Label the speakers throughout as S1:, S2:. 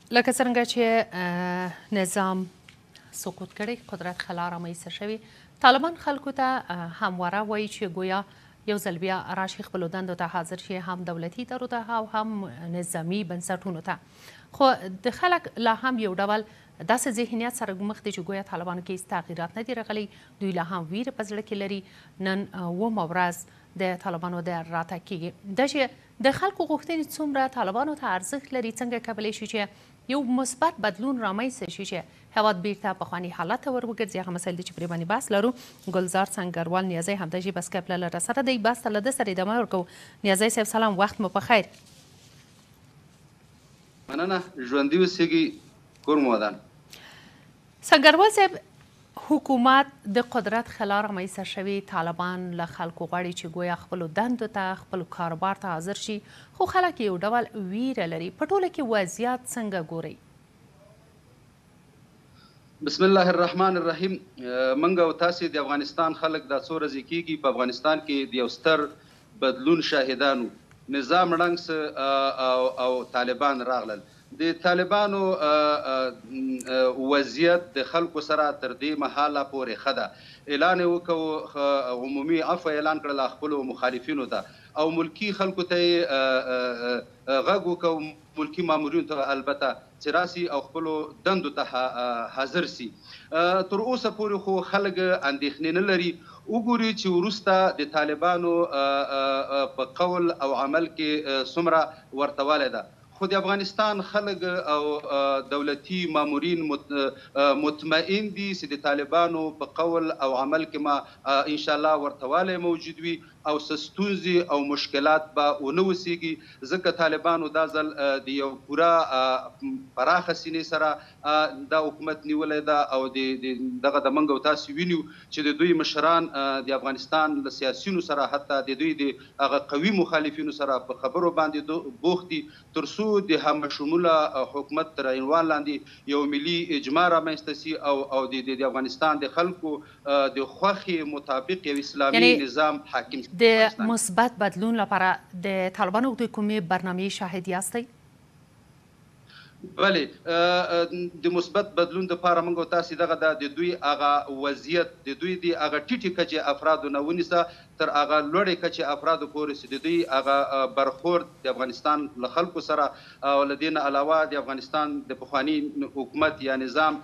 S1: لکه څرنګه چې نظام سقوط کړی، قدرت خلا رامنځته شوي، طالبان خلکو ته همواره وایي چې گویا یو ځل بیا راشي خپلو دندو ته حاضر شي، هم دولتي ادارو ته او هم نظامي بنسټونو ته. خو د خلک لا هم یو ډول داسې ذهنیت سره مخ دي چې گویا طالبانو کې هېڅ تغییرات نه دي راغلي، دوی لا هم ویره په زړه کې لري. نن اوومه ورځ د طالبانو د راتګ کېږي. دا چې د خلکو غوښتنې څومره طالبانو ته ارزښت لري، څنګه کولی شي چې یو مثبت بدلون رامنځته شي چې هېواد بیرته پخواني حالت ته ور وګرځي؟ هغه مسایل دي چې پرې باندې بحث لرو. ګلزار سنګروال نیازی همدا ژبه سکایپ له لاره سره دی. بحث ته له ده سره ادامه ورکوو. نیازی صاحب سلام، وخت مو په خیر.
S2: مننه، ژوندي اوسېږي، کور مو ودان.
S1: سنګروال صاحب، حکومت د قدرت خلا رامنځته شوي، طالبان له خلکو غواړي چې گویا خپلو دندو ته خپلو کاروبار ته حاضر شي، خو خلک یو ډول ویره لري. په ټوله کې وضعیت څنګه ګورئ؟
S2: بسم الله الرحمن الرحیم. موږ او تاسې د افغانستان خلک دا څو ورځې کېږي په افغانستان کې د یو ستر بدلون شاهدانو. نظام ړنګ او طالبان راغلل. د طالبانو وضعیت د خلکو سره تر دې مهاله پورې ښه ده. اعلان یې وکړو، عمومي عفو اعلان کړله خپلو مخالفینو ته، او ملکي خلکو ته یې غږ وکړو، ملکي مامورینو ته البته، چې راسي او خپلو دندو ته حاضر سي. تر اوسه پورې خو خلک اندېښنې نه لري. وګوري چې وروسته د طالبانو په قول او عمل کې څومره ورته والی ده. خو د افغانستان خلک او دولتي مامورین مطمئن دي چې د طالبانو په قول او عمل کې ما انشاءالله ورته والی موجود وي او څه ستونزې او مشکلات به ونه اوسېږي، ځکه طالبانو دا ځل د یو پوره پراخه سینې سره دا حکومت نیولی ده، او دغه د موږ او تاسې وینو چې د دوی مشران د افغانستان له سیاسیونو سره، حتی د دوی د هغه قوي مخالفینو سره په خبرو باندې بوخت دي، تر څو د همشموله حکومت تر عنوان لاندې یو ملي اجماع رامنځته سي او د افغانستان د خلکو د خوښې مطابق یو اسلامي نظام حاکم شي.
S1: د مثبت بدلون لپاره د طالبانو د کومې برنامې شاهد یاستئ؟
S2: بلې، د مثبت بدلون دپاره موږ او تاسې دغه د دوی هغه وضعیت، د دوی د هغه ټیټې کچې افرادو نه ونیسه تر هغه لوړې کچې افرادو پورې چې د دوی هغه برخورد د افغانستان له خلکو سره، او له دې نه علاوه د افغانستان د پخواني حکومت یا نظام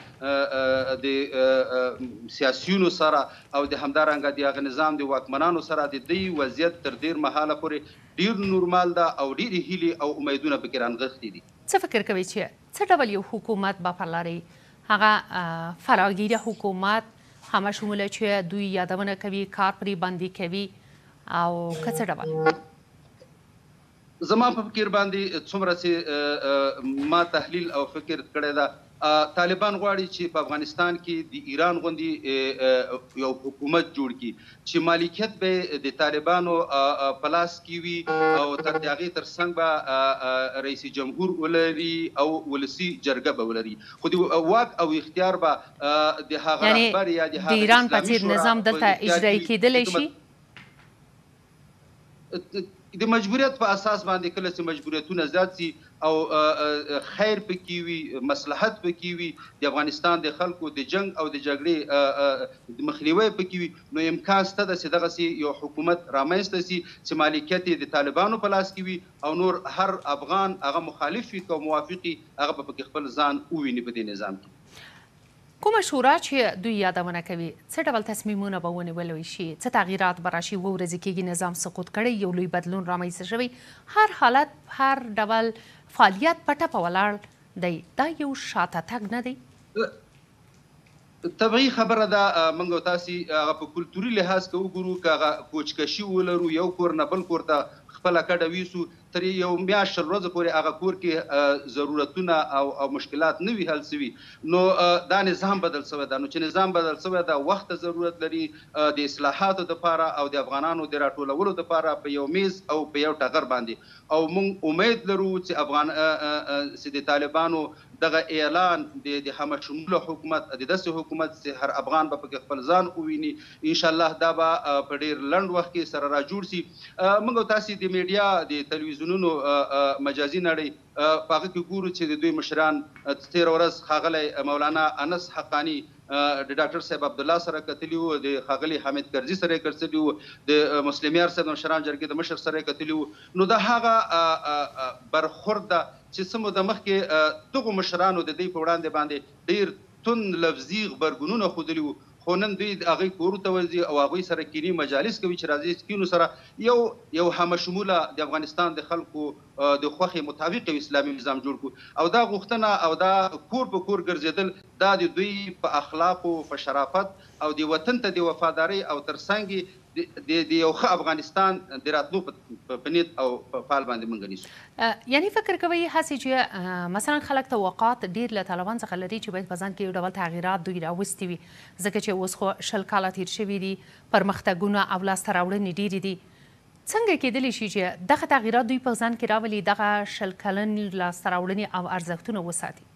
S2: د سیاسیونو سره، او د همدارنګه د هغه نظام د واکمنانو سره د دوی وضعیت تر ډېر مهاله پورې ډېر نورمال ده، او ډېرې هیلې او امیدونه پکې رانغښتي دي.
S1: څه فکر کوئ چې څه ډول یو حکومت به پلرئ؟ هغه فراگیره حکومت همشموله چې دوی یادونه کوي، کار پرې باندې کوي، او که څه ډول؟
S2: زما په فکر باندې څومره چې ما تحلیل او فکر کړی ده، طالبان غواړي چې په افغانستان کې د ایران غوندې یو حکومت جوړ کړي چې مالکیت به د طالبانو په لاس کې وي، او تر هغې تر څنګ به رئیس جمهور ولري او ولسي جرګه به ولري، خو د واک او اختیار به د هغه رهبر یا د
S1: هغه ایران په څېر نظام دلته اجرایي کېدلی شي؟
S2: د مجبوریت په اساس باندې کله چې مجبوریتونه زیات سي او خیر پکې وي، مصلحت پکې وي، د افغانستان د خلکو د جنگ او د جګړې د مخنیوی پکې وي، نو امکان شته ده چې دغسې یو حکومت رامنځته سي چې مالکیت یې د طالبانو په لاس کې وي، او نور هر افغان هغه مخالف وي که موافق وي هغه به پکې خپل ځان وویني په دې نظام کې.
S1: کومه شورا چې دوی یادونه کوي، څه ډول تصمیمونه به ونیولی شي؟ څه تغییرات به راشي؟ اووه ورځې کېږي نظام سقوط کړی، یو لوی بدلون رامنځته شوی، هر حالت هر ډول فعالیت په ټپه ولاړ دی. دا یو شاته تګ نه دی؟
S2: طبیعي خبره ده. موږ او تاسې هغه په کلتوري لحاظ که وګورو، که هغه کوچکشي ولرو، یو کور نه بل کور ته خپله کډه ویسو، تر یو میاشت شل ورځو پورې هغه کور کې ضرورتونه او مشکلات نه وي حل سوي، نو دا نظام بدل سوی ده. نو چې نظام بدل سوی ده، وخت ته ضرورت لري د اصلاحاتو دپاره او د افغانانو د راټولولو دپاره په یو میز او په یو ټغر باندې. او موږ امید لرو چې د طالبانو دغه اعلان د همشموله حکومت، د داسې حکومت چې هر افغان به پکې خپل ځان وویني، انشاءالله دا به په ډېر لنډ وخت کې سره را جوړ سي. موږ او تاسې د میډیا د تلویزیونونو مجازي نړۍ په هغه کې ګورو چې د دوی مشران تېره ورځ ښاغلی مولانا انس حقاني د ډاکټر صاحب عبدالله سره کتلي وو، د ښاغلي حامد کرزي سره یې کتلي وو، د مسلم یار صاحب د مشران جرګې د مشر سره یې کتلي وو. نو دا هغه برخورد ده چې څه موده مخکې دغو مشرانو د دوی په وړاندې باندې ډېر توند لفظي غبرګونونه ښودلي وو، خو نن دوی د هغوی کورو ته ورځي او هغوی سره کینی مجالس کوي چې راځي کینو سره یو همشموله د افغانستان د خلکو د خوښې مطابق یو اسلامي نظام جوړ کړو. او دا غوښتنه او دا کور په کور ګرځېدل دا د دوی په اخلاقو، په شرافت او د وطن ته د وفادارۍ او ترڅنګ د یو ښه افغانستان د راتلو په نیت او په فعال باندې موږ نیسو.
S1: یعنی فکر کوئ هسې چې مثلا خلک توقعات ډېر له طالبان څخه لري چې باید په ځان کې یو ډول تغییرات دوی راوستي وي، ځکه چې اوس خو 20 کاله تېر شوي دي، پرمختګونه او لاسته راوړنې ډېرې دي. څنګه کېدلی شي چې دغه تغییرات دوی په ځان کې راولي، دغه 20 کلن لاسته راوړنې او ارزښتونه وساتي؟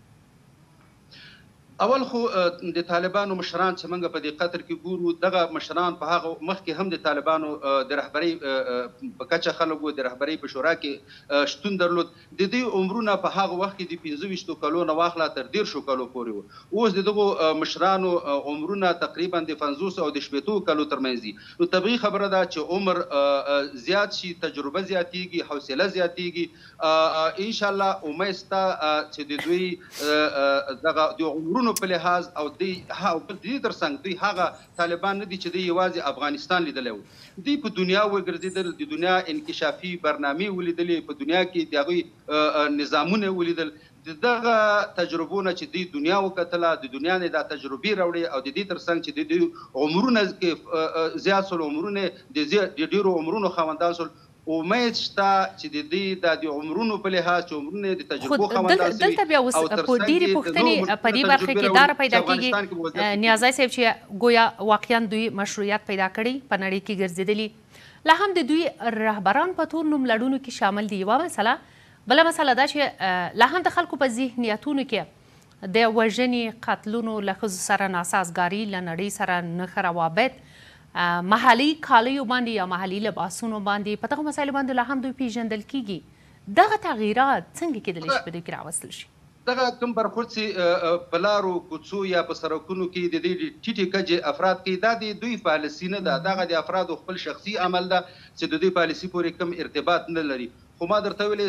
S2: اول خو د طالبانو مشران چې موږ په دې قطر کې ګورو، دغه مشران په هغه مخکې هم د طالبانو د رهبرۍ په کچه خلکو د رهبرۍ په شورا کې شتون درلود. د دوی عمرونه په هغه وخت کې د 25 کلو نه واخله تر 13 کلو پورې وو. اوس د دغو مشرانو عمرونه تقریبا د 50 او د 60 کلو ترمنځ دي. نو طبیعي خبره ده چې عمر زیات شي، تجربه زیاتېږي، حوصله زیاتېږي. انشاءالله امید شته چې د دوی دغه د عمرونو په لحاظ او د دې ترڅنګ دوی هغه طالبان نه دي چې دوی یوازې افغانستان لیدلی وو، دوی په دنیا وګرځېدل، د دنیا انکشافي برنامې ولیدلې، په دنیا کې د هغوی نظامونه ولیدل. دغه تجربو نه چې دوی دنیا وکتله، د دنیا نه دا تجربې راوړي او د دې ترڅنګ چې د دوی عمرونه کې زیات شول، عمرونه د ډېرو عمرونو خاوندان شول، امید شته چې د دې د عمرونو په لحاظ چې عمرونه د تجربو خاوندان شوي.
S1: دلته بیا اوس په ډېرې پوښتنې په دې برخه کې دا پیدا کېږي نیازی صاحب چې ګویا واقعا دوی مشروعیت پیدا کړي، په نړۍ کې ګرځېدلي، لا هم د دوی رهبران په تور نوملړونو کې شامل دي. یوه مسله. بله مسله دا چې لا هم د خلکو په ذهنیتونو کې د وژنې، قتلونو، له ښځو سره ناسازګاري، له نړۍ سره نه روابط، محلي کالیو باندې یا محلي لباسونو باندې، په دغو مسایلو باندې لا هم دوی پیژندل کېږي. دغه تغییرات څنګه کېدلی شي په دوی کې راوستل شي؟
S2: دغه کوم برخورد چې په لارو کوڅو یا په سړکونو کې د دې ټیټې کجې افراد کوي، دا د دوی پالیسي نه ده، دغه د افرادو خپل شخصي عمل ده چې د دوی پالیسي پورې کوم ارتباط نه لري. خو ما درته ویلی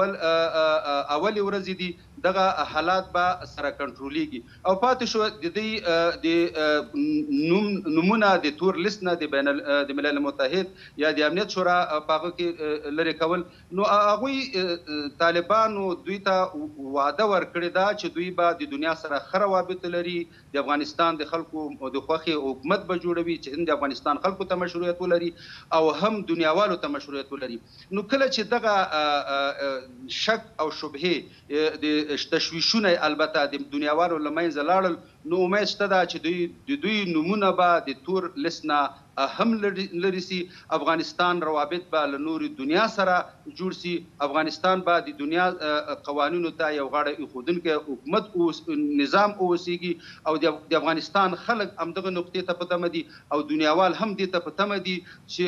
S2: چې اولې ورځې دي دغه حالات به سره کنټرولېږي او پاتې شو د دوی د نومونه د تور لیست نه د ملل متحد یا د امنیت شورا په هغه کې لرې کول. نو هغوی طالبانو دوی ته وعده ورکړې ده چې دوی به د دنیا سره ښه روابط لري، د افغانستان د خلکو د خوښې حکومت به جوړوي چې هم د افغانستان خلکو ته مشروعیت ولري او هم دنیاوالو ته مشروعیت ولري. نو کله چې دغه شک او شبهې د تشویشونه البته د دنیاوالو له منځه لاړل، نو امید شته ده چې د دوی نومونه به د تور لیست نه هم لرې سي، افغانستان روابط به له نورې دنیا سره جوړ سي، افغانستان به د دنیا قوانینو ته یو غاړه ایښودونکی حکومت نظام واوسیږي او د افغانستان خلک همدغه نقطې ته په تمه دي او دنیاوال هم دې ته په تمه دي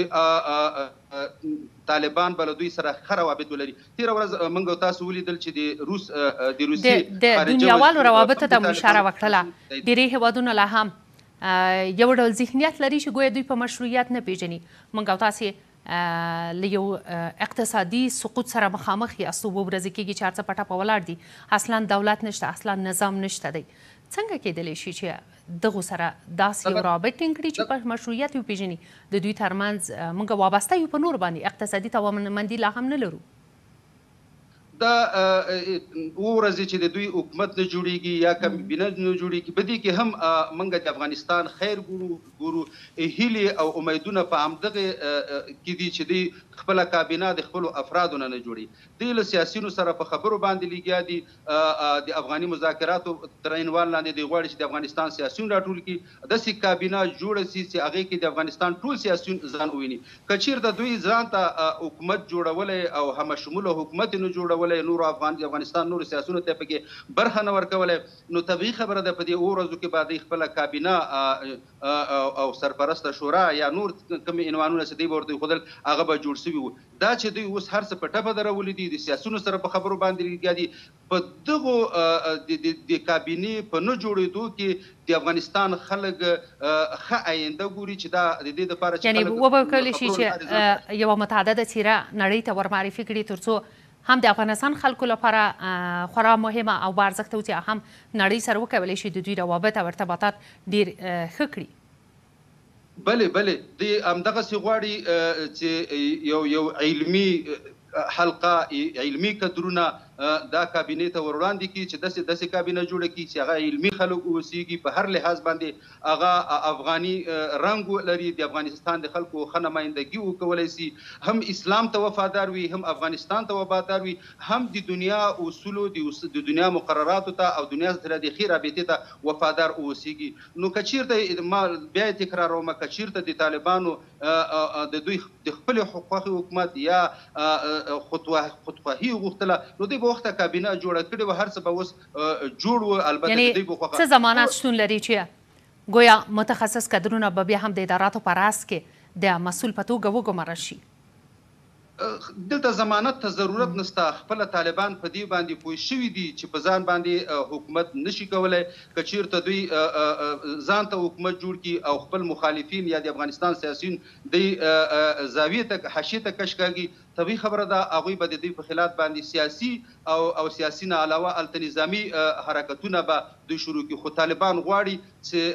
S2: چې طالبان به له دوی سره ښه روابط ولري. تېره ورځ موږ تاسو ولیدل چې د روسیې
S1: د دنیاوالو روابطو ته مو اشاره وکړله. ډېری هېوادونه لا هم یو ډول ذهنیت لري چې ګویا دوی په مشروعیت نه پیژني. موږ او تاسې له یو اقتصادي سقوط سره مخامخ یاستو، اووه ورځې کېږي چې هر څه په ټپه ولاړ دي، اصلا دولت نشته، اصلا نظام نشته دی. څنګه کېدلی شي چې دغو سره داسې یو رابط ټینګ کړي چې په مشروعیت وپېژني، د دوی ترمنځ موږ وابسته یو په نور باندې، اقتصادي توانمندي لا هم نه لرو؟
S2: دا اووه ورځې چې د دوی حکومت نه جوړېږي یا کابینه نه جوړېږي، په دې کې هم موږ د افغانستان خیر ګورو. هیلې او امیدونه په همدغه کې دي چې دوی خپله کابینه د خپلو افرادو نه جوړي. دوی له سیاسیونو سره په خبرو باندې لګیا دي، د افغاني مذاکراتو تر عنوان لاندې دوی غواړي چې د افغانستان سیاسیون راټول کړي، داسې کابینه جوړه سي چې هغې کې د افغانستان ټول سیاسیون ځان وویني. که چېرته دوی ځان ته حکومت جوړولی او همشموله حکومت یې نه جوړولی ورکولی، نورو افغانستان نورو سیاسونو ته پکې برخه نه ورکولی، نو طبیعي خبره ده په دې ورځو کې به دوی خپله کابینه او سرپرسته شورا یا نور کوم عنوانونه چې دوی به ورته ایښودل هغه به جوړ شوي وو. دا چې دوی اوس هر څه په ټپه درولي دي، د سیاسونو سره په خبرو باندې لګیا دي، په دغو د کابینې په نه جوړېدو کې د افغانستان خلک ښه آینده ګوري چې دا د دې دپاره چې
S1: یعنې وبه کولی شي چې یوه متعدده څیره نړۍ ته ورمعرفي کړي تر څو هم د افغانستان خلکو لپاره خورا مهمه او با ارزښته وي، هم نړۍ سره وکولی شي د دوی روابط او ارتباطات ډېر ښه کړي.
S2: بلې د همدغسې غواړي چې یو علمي حلقه، علمي کدرونه دا کابینې ته ور وړاندې کړي چې داسې کابینه جوړه کړي چې هغه علمي خلک اوسیږي، په هر لحاظ باندې هغه افغاني رنګ ولري، د افغانستان د خلکو ښه نمایندګي وکولی شي، هم اسلام ته وفادار وي، هم افغانستان ته وفادار وي، هم د دنیا اصولو د دنیا مقرراتو ته او دنیا سره د ښې رابطې ته وفادار اوسیږي. نو که چیرته ما بیا یې تکراروم، که چیرته د طالبانو د دوی د خپلې خوښې حکومت یا خودخواهي غوښتله، نو دوی به وخته کابینه جوړه کړې وه، هر څه به اوس جوړ وو. البته دوی به خوښه
S1: څه ضمانات شتون لري چې ګویا متخصص کدرونه به بیا هم د اداراتو په راس کې د مسؤل په توګه وګمارل شي؟
S2: دلته ضمانت ته ضرورت نشته. خپله طالبان په دې باندې پوه شوي دي چې په ځان باندې حکومت نشي کولی. که چیرته دوی ځان ته حکومت جوړ کړي او خپل مخالفین یا د افغانستان سیاسیون دوی زاویې ته حاشیې ته کش کاږي، طبیعي خبره ده هغوی به د دوی په خلاف باندې سیاسي او سیاسي نه علاوه هلته نظامي حرکتونه به دوی شروع کړي. خو طالبان غواړي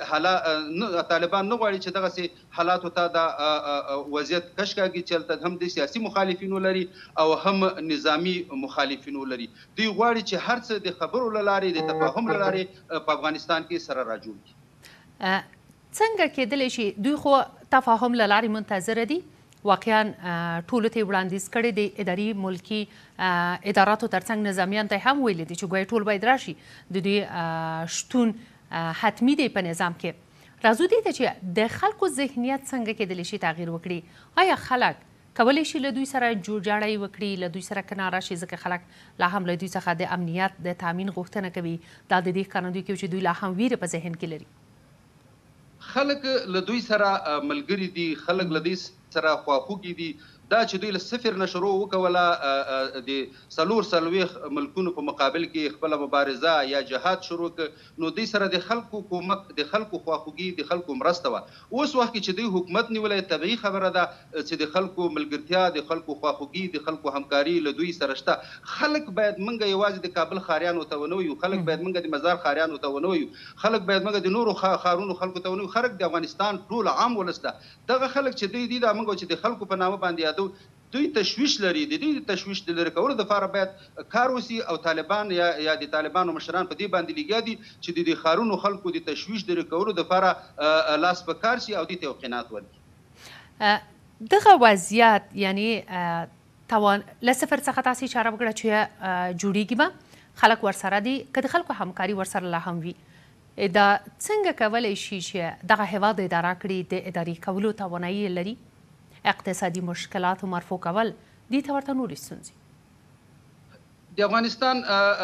S2: چې طالبان نه غواړي چې دغسې حالاتو ته د وضعیت کش کاږي چې هلته هم د سیاسي مخالفین ولري او هم نظامي مخالفین ولري. دوی غواړي چې هر څه د خبرو له لارې، د تفاهم له لارې په افغانستان کې سره راجوړ کړي.
S1: څنګه کېدلی شي دوی خو تفاهم له لارې منتظره دي، واقعا ټولو ته یې وړاندیز کړی دی، اداري ملکي اداراتو ترڅنګ نظامیان ته هم ویلي دي چې ګویا ټول باید راشي، د دوی شتون حتمي دی په نظام کې. راځو دې ته چې د خلکو ذهنیت څنګه کېدلی شي تغییر وکړي؟ آیا خلک کولی شي له دوی سره جوړجاړی وکړي، له دوی سره کناره شي؟ ځکه خلک لا هم له دوی څخه د امنیت د تامین غوښتنه کوي. دا د دې ښکارندویي کوي چې دوی لا هم ویرې په ذهن کې لري.
S2: خلک له دوی سره ملګري دي، خلک له دوی سره خواخوږي دي. دا چې دوی له صفر نه شروع وکوله، د 4 ملکونو په مقابل کې خپله مبارزه یا جهاد شروع کړ، نو دوی سره د خلکو کومک، د خلکو خواخوږي، د خلکو مرسته وه. اوس وخت کې چې دوی حکومت نیولی، طبیعي خبره ده چې د خلکو ملګرتیا، د خلکو خواخوږي، د خلکو همکاري له دوی سره شته. خلک باید موږ یوازې د کابل ښاریانو ته ونه ویو، خلک باید موږ د مزار ښاریانو ته ونه ویو، خلک باید موږ د نورو ښارونو خلکو ته ونه ویو. خلک د افغانستان ټول عام ولس ده. دغه خلک چې دوی دي دا موږ چې د خلکو په نامه باندې دوی تشویش لري. د دوی د تشویش د لرې کولو دپاره باید کار وسي او طالبان یا د طالبانو مشران په دې باندې لګیا دي چې د ښارونو خلکو د تشویش د لرې کولو دپاره لاس په کار شي او دوی ته یو قناعت ورکړي.
S1: دغه وضعیت یعنې توان له صفر څخه تاسې اشاره وکړه چې جوړیږي به خلک ورسره دي، که د خلکو همکاري ورسره لا هم وي، دا څنګه کولی شي چې دغه هیواد اداره کړي؟ د ادارې کولو توانایي لري؟ اقتصادي مشکلاتو مرفوع کول، دې ته ورته نورې ستونزې؟
S2: د افغانستان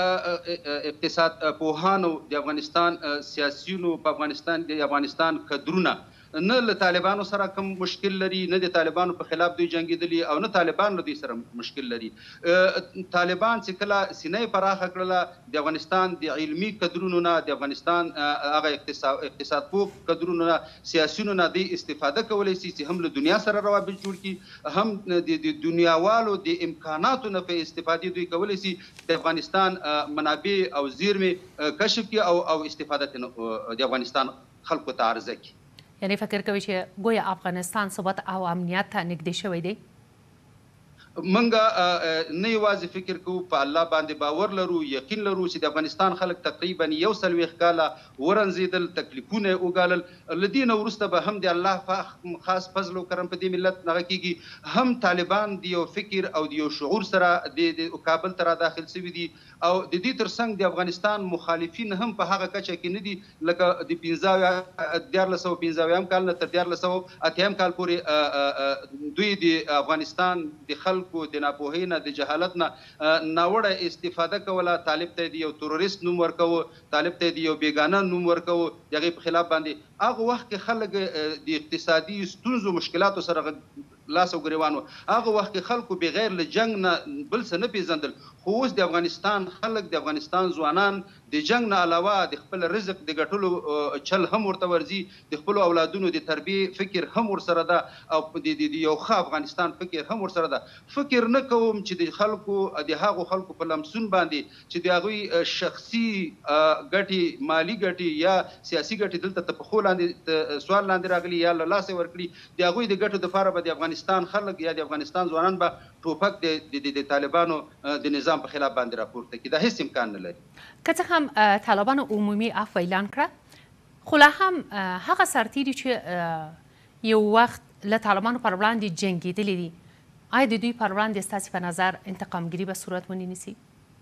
S2: اقتصاد پوهانو، د افغانستان سیاسیونو، په افغانستان د افغانستان کدرونه نه له طالبانو سره کوم مشکل لري، نه د طالبانو په خلاف دوی جنګېدلي او نه طالبان له دوی سره مشکل لري. طالبان چې کله سینه یې پراخه کړله، د افغانستان د علمي کدرونو نه، د افغانستان هغه اقتصاد پوه کدرونو نه، سیاسیونو نه دوی استفاده کولی شي چې هم له دنیا سره روابط جوړ کړي، هم د دنیاوالو د امکاناتو نه په استفادې دوی کولی شي د افغانستان منابع او زیرمې کشف کړي او استفاده ترې د افغانستان خلکو ته عرضه کړي.
S1: یعنی فکر کوي چې ګویا افغانستان ثبات او امنیت ته نږدې شوی دی؟
S2: منګه نه یوازې فکر کوو، په الله باندې باور لرو، یقین لرو چې د افغانستان خلک تقریبا 41 کاله ورنځېدل، تکلیفونه یې وګالل. له دې نه وروسته به هم د الله خاص فضل و کرم په دې ملت دغه کېږي. هم طالبان د یو فکر او د یو شعور سره د کابل ته را داخل شوي دي او د دې ترڅنګ د افغانستان مخالفین هم په هغه کچه کې نه دي لکه د 1450 کال نه تر 1480 کال پورې دوی د افغانستان د خلکو خلکو د ناپوهۍ نه د جهالت نه ناوړه استفاده کوله. طالب ته د یو تروریست نوم ورکوه، طالب ته د یو بیګانه نوم ورکوه، د هغې په خلاف باندې هغه وخت کې خلک د اقتصادي ستونزو مشکلاتو سره لاس او ګریوان وو. هغه وخت کې خلکو بغیر له جنګ نه بل څه نه پېژندل. خو اوس د افغانستان خلک، د افغانستان ځوانان د جنګ نه علاوه د خپل رزق د ګټلو چل هم ورته ورځي، د خپلو اولادونو د تربیې فکر هم ورسره ده، او د یو ښه افغانستان فکر هم ورسره ده. فکر نه کوم چې د خلکو، د هغو خلکو په لمسون باندې چې د هغوی شخصي ګټې، مالي ګټې یا سیاسي ګټې دلته تر پښو لاندې سوال لاندې راغلي یا له لاسه ورکړي، د هغوی د ګټو دپاره به د افغانستان خلک یا د افغانستان ځوانان به ټوپک د طالبانو د نظام په خلاف باندې راپورته کړي. دا هیڅ امکان نه لري.
S1: که څه هم طالبانو عمومي عفو اعلان کړه، خو لا هم هغه سرتیري چې یو وخت له طالبانو پر وړاندې جنګېدلي دي، آیا د دوی پر وړاندې ستاسې په نظر انتقامګیري به صورت ونه نیسي؟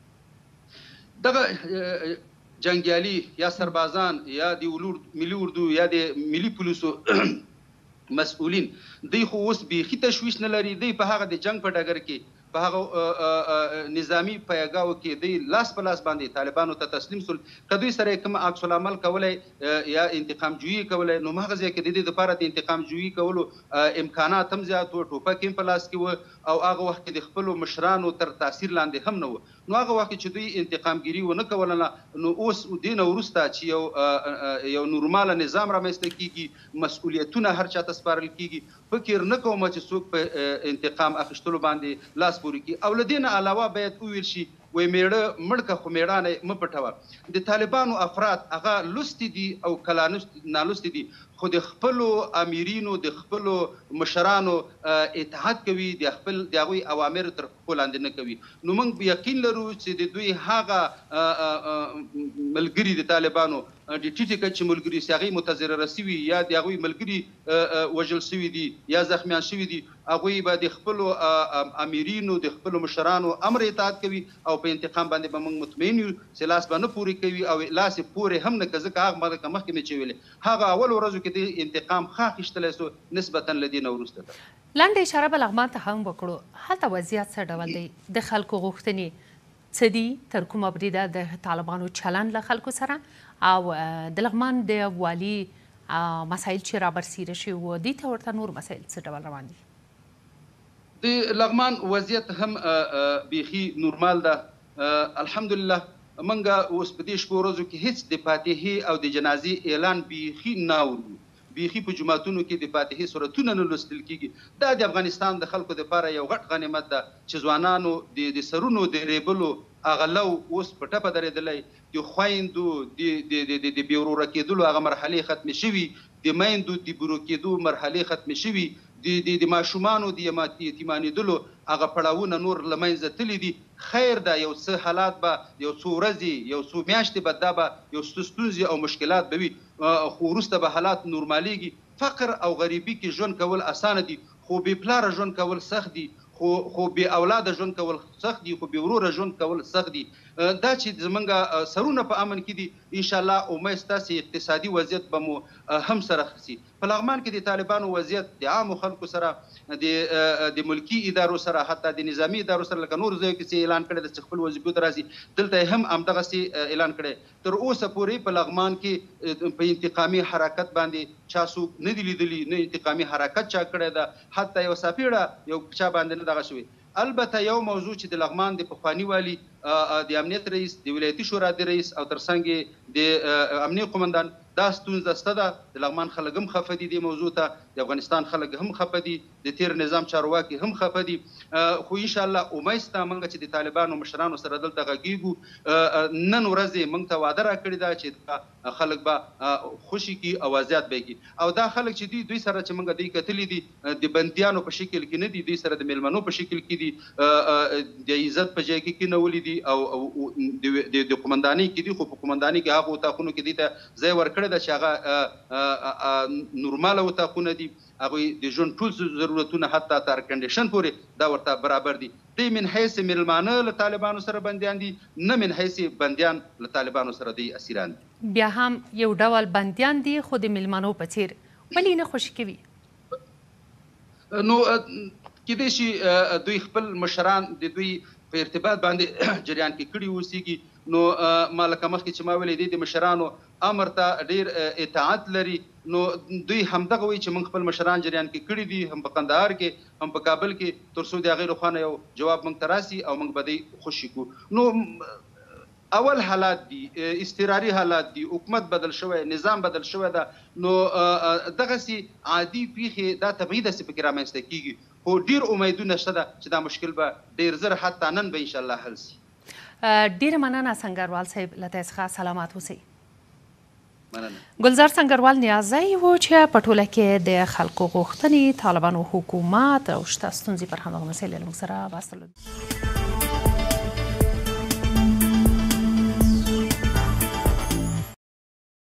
S2: دغه جنګیالي یا سربازان یا د ملي اردو یا د ملي پولیسو مسؤلین دوی خو اوس بیخي تشویش نه لري. دوی په هغه د جنګ په ډګر کې، په هغه نظامی پیګاو کې دوی لاس په لاس باندې طالبانو ته تسلیم شول. که دوی سره کوم عکس العمل کولی یا انتقام جویي کولی، نو هغه ځای کې د دې دپاره د انتقام جویي کولو امکانات هم زیات وو، ټوپک هم په لاس کې وو، او هغه وخت کې د خپلو مشرانو تر تاثیر لاندې هم نه وو. نو هغه وخت چې دوی انتقامګیري ونه کوله، نو اوس دې نه وروسته چې یو نورماله نظام رامنځته کېږي، مسؤلیتونه هر چا ته سپارل کېږي، فکر نه کوم چې څوک په انتقام اخیستلو باندې لاس پورې کړي. او له دې نه علاوه باید وویل شي، وی میړه مړ که خو میړانه مه پټوه. د طالبانو افراد هغه لوستي دي او کلا نالوستي دي، خو د خپلو امیرینو، د خپلو مشرانو اطاعت کوي، د هغوی اوامر تر پښو لاندې نه کوي. نو موږ یقین لرو چې د دوی هغه ملګري د طالبانو د ټیټې کچې ملګري چې هغوی متضرره سوي یا د هغوی ملګري وژل سوي دي یا زخمیان سوي دي، هغوی به د خپلو امیرینو، د خپلو مشرانو امر اطاعت کوي، او په انتقام باندې به موږ مطمئن یو چې لاس به نه پورې کوي، او لاس یې پورې هم نه که. ځکه هغه مخکې مې چې ویلې، هغه اول ورځو کې د انتقام ښه اخیستلی سو نسبتا له دې نه وروسته ده.
S1: لنډه اشاره به لغمان ته هم وکړو. هلته وضعیت څه ډول دی؟ د خلکو غوښتنې څه دي؟ تر کومه بریده د طالبانو چلند له خلکو سره، او د لغمان د والي مسایل چې رابرسیره شوي وو، دې ته ورته نور مسایل څه ډول روان دي؟
S2: د لغمان وضعیت هم بیخي نورمال ده. الحمدلله موږ اوس په دې شپو ورځو کې هیڅ د فاتحې او د جنازې اعلان بیخي نه اورو. بیخي په جوماتونو کې د فاتحې سورتونه نه لوستل کېږي. دا د افغانستان د خلکو دپاره یو غټ غنیمت ده چې ځوانانو د سرونو د ریبلو هغه لو اوس په ټپه درېدلی، د خویندو د بې وروره کېدلو هغه مرحلې ختمې شوي، د میندو د بورو کېدو مرحلې ختمې شوي، د ماشومانو د یتیمانېدلو هغه پړاوونه نور له منځه تللي دي. خیر ده، یو څه حالات به یو څو ورځې، یو څو میاشتې به دا به یو څه ستونزې او مشکلات به وي، خو وروسته به حالات نورمالیږي. فقر او غریبي کې ژوند کول اسانه دي، خو بې پلاره ژوند کول سخت دي، خو بې اولاده ژوند کول سخت دي، خو بې وروره ژوند کول سخت دي. دا چې زمونږ سرونه په امن کې دي، انشاءالله امید ستاسې اقتصادي وضعیت به مو هم سره ښه سي. په لغمان کې د طالبانو وضعیت د عامو خلکو سره، د ملکي ادارو سره، حتی د نظامي ادارو سره، لکه نور ځایو کې چې اعلان کړی ده چې خپل وظیفو ته راځي، دلته یې هم همدغسې اعلان کړی. تر اوسه پورې په لغمان کې په انتقامي حرکت باندې چا څوک نه دي لیدلي، نه انتقامي حرکت چا کړی ده، حتی یو څاپېړه یو چا باندې نه دغه شوی. البته یو موضوع چې د لغمان د پخواني والي، د امنیت رئیس، د ولایتي شورا د رئیس، او ترڅنګ د امنیه قمندان، دا ستونزه شته ده. د لغمان خلک هم خفه دي دې موضوع ته، د افغانستان خلک هم خفه دي، د تیر نظام چارواکي هم خفه دي. خو انشاءالله امید سته موږ چې د طالبانو مشرانو سره دلته غږیږو. نن ورځې موږ ته وعده راکړې ده چې خلک به خوشي کړي او وضعیت به یې کړي. او دا خلک چې دوی سره چې موږ دوی کتلي دي، د بندیانو په شکل کې نه دي، دوی سره د میلمنو په شکل کې دي، د عزت په ځای کې کېنولي دي، او د قمندانۍ کې دي. خو په قمندانۍ کې هغو اتاقونو کې دوی ته ځای ورکړی ده چې هغه نورماله اتاقونه دي، هغوی د ژوند ټول ضرورتونه حتی تر کنډیشن پورې دا ورته برابر دي. دوی من حیث میلمانه له طالبانو سره بندیان دي، نه من حیث بندیان له طالبانو سره دوی اسیران دي.
S1: بیا هم یو ډول بندیان دي، خو د میلمنو په څیر. ولې نه خوشي کوي؟
S2: نو کېدای شي دوی خپل مشران د دوی په ارتباط باندې جریان کې کړي اوسېږي. نو ما لکه مخکې چې ما ویلې دي د مشرانو امر ته ډېر اطاعت لري. نو دوی همدغه وایي چې موږ خپل مشران جریان کې کړي دي، هم په قندهار کې هم په کابل کې، تر څو د هغې روښانه یو جواب موږ ته راسي او موږ به دی خوشي کړو. نو اول حالات دي، استراري حالات دي، حکومت بدل شوی، نظام بدل شوی ده. نو دغسې عادي پیښې دا طبیعي داسې پکې رامنځته کېږي. خو ډېر امیدونه شته ده چې دا مشکل به ډېر زر حتی نن به انشاءالله حل سي.
S1: ډېره مننه سنګروال صاحب، له تاسو څخه سلامات اوسئ.
S2: مننه.
S1: ګلزار سنګروال نیازی و چې په ټوله کې د خلکو غوښتنې، طالبانو حکومت او شته ستونزې پر همدغه مسایلو له موږ سره بحث درلود.